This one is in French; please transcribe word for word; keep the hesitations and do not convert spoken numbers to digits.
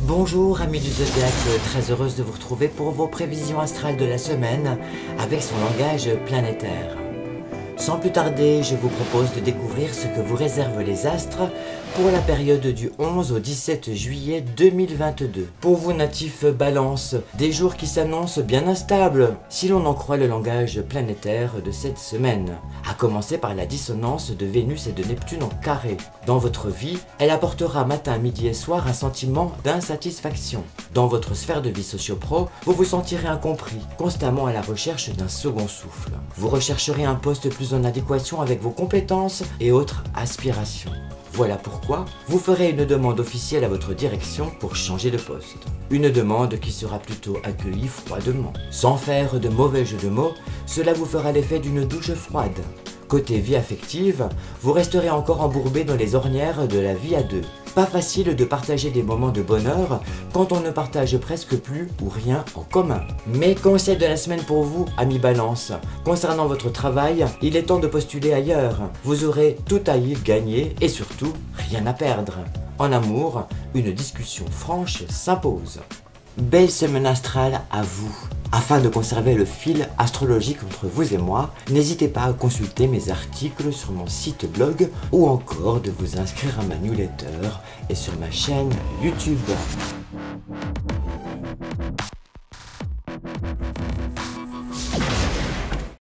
Bonjour amis du Zodiaque, très heureuse de vous retrouver pour vos prévisions astrales de la semaine avec son langage planétaire. Sans plus tarder, je vous propose de découvrir ce que vous réservent les astres pour la période du onze au dix-sept juillet deux mille vingt-deux. Pour vous natifs Balance, des jours qui s'annoncent bien instables, si l'on en croit le langage planétaire de cette semaine. À commencer par la dissonance de Vénus et de Neptune en carré. Dans votre vie, elle apportera matin, midi et soir un sentiment d'insatisfaction. Dans votre sphère de vie socio-pro, vous vous sentirez incompris, constamment à la recherche d'un second souffle. Vous rechercherez un poste plus en adéquation avec vos compétences et autres aspirations. Voilà pourquoi vous ferez une demande officielle à votre direction pour changer de poste. Une demande qui sera plutôt accueillie froidement. Sans faire de mauvais jeux de mots, cela vous fera l'effet d'une douche froide. Côté vie affective, vous resterez encore embourbé dans les ornières de la vie à deux. Pas facile de partager des moments de bonheur quand on ne partage presque plus ou rien en commun. Mais conseil de la semaine pour vous, amis Balance, concernant votre travail, il est temps de postuler ailleurs. Vous aurez tout à y gagner et surtout rien à perdre. En amour, une discussion franche s'impose. Belle semaine astrale à vous. Afin de conserver le fil astrologique entre vous et moi, n'hésitez pas à consulter mes articles sur mon site blog ou encore de vous inscrire à ma newsletter et sur ma chaîne YouTube.